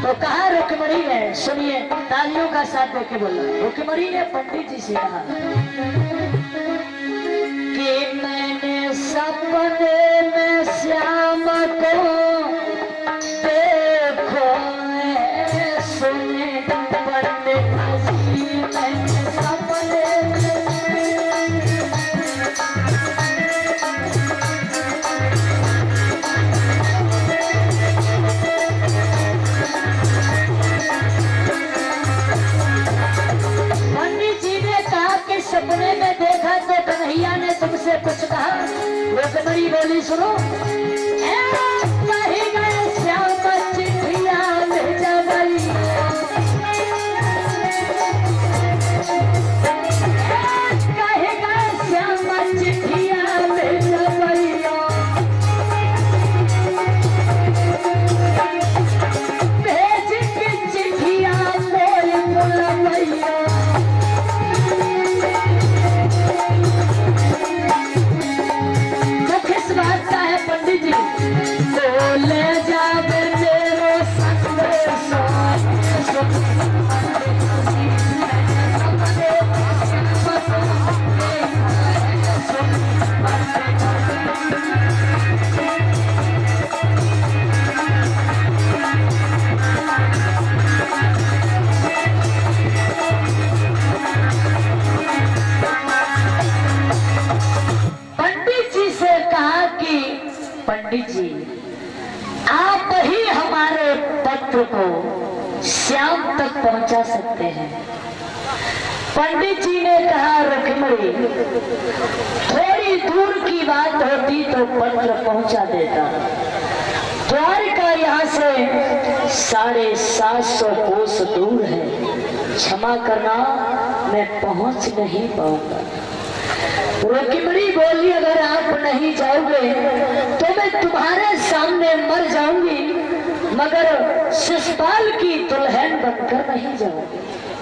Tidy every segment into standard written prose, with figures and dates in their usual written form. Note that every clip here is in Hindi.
तो कहा रुक्मणी ने, सुनिए तालियों का साथ देके बोला, रुक्मणी ने पंडित जी से कहा कि मैंने सपने में श्याम को देखो सुने पंडित जी, मैंने सपने सपने में देखा तो कन्हैया ने तुमसे कुछ कहा। रुक्मणी बोली सुनो, कहीं गए श्याम चिट्ठिया ले जा भाई, कहीं गए श्याम चिट्ठिया ले जा भाई, भेज की चिट्ठिया बोल बोला भैया, ले जावे तेरो संदेश पंडित जी से कहा कि पंडित जी आप ही हमारे पत्र को श्याम तक पहुंचा सकते हैं। पंडित जी ने कहा रुक्मणी थोड़ी दूर की बात होती तो पत्र पहुंचा देता, द्वारका यहाँ से 750 कोस दूर है, क्षमा करना मैं पहुंच नहीं पाऊंगा। रुक्मणी बोली अगर आप नहीं जाओगे तो मैं तुम्हारे सामने मर जाऊंगी, मगर शिशुपाल की दुल्हन बनकर नहीं जाऊंगी।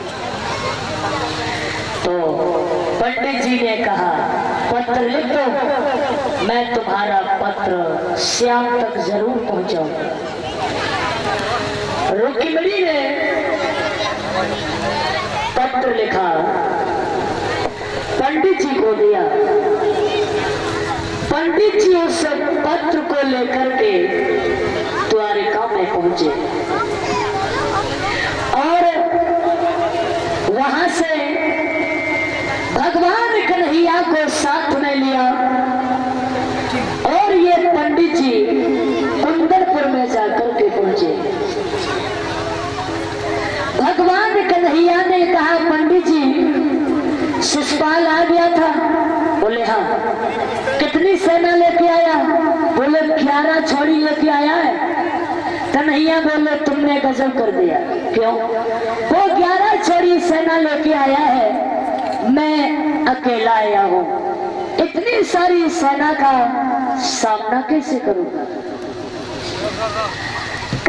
तो पंडित जी ने कहा पत्र लिख दो, मैं तुम्हारा पत्र श्याम तक जरूर पहुंचाऊंगा। रुक्मणी ने पत्र लिखा, पंडित जी को दिया। पंडित जी उस पत्र को लेकर के द्वारिका में पहुंचे और वहां से भगवान कन्हैया को साथ में लिया और ये पंडित जी कुंदनपुर में जाकर के पहुंचे। भगवान कन्हैया ने कहा पंडित जी शिशुपाल आ गया था? बोले हाँ। कितनी सेना लेके आया? बोले 11 छोड़ी लेके आया है। कन्हैया बोले तुमने गजब कर दिया। क्यों? वो 11 छोड़ी सेना लेके आया है, मैं अकेला आया हूँ, इतनी सारी सेना का सामना कैसे करूंगा?